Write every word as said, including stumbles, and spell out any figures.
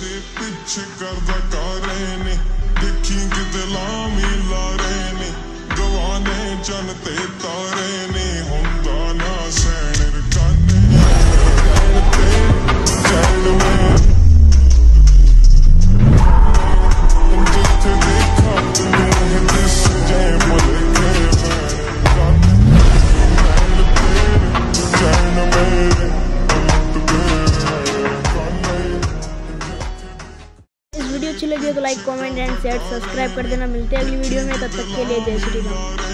तेरे पीछे करदा कारे ने देखी किते लामी लारे ने गवाने चन ते तारे ने हुंदा ना सैन रकाने चैन में जिथे देखा तू है सजे मुलके चैन मेरे वीडियो अच्छी लगी हो तो like comment and share subscribe कर देना। मिलते हैं अगली वीडियो में, तब तक के लिए जय श्री राम।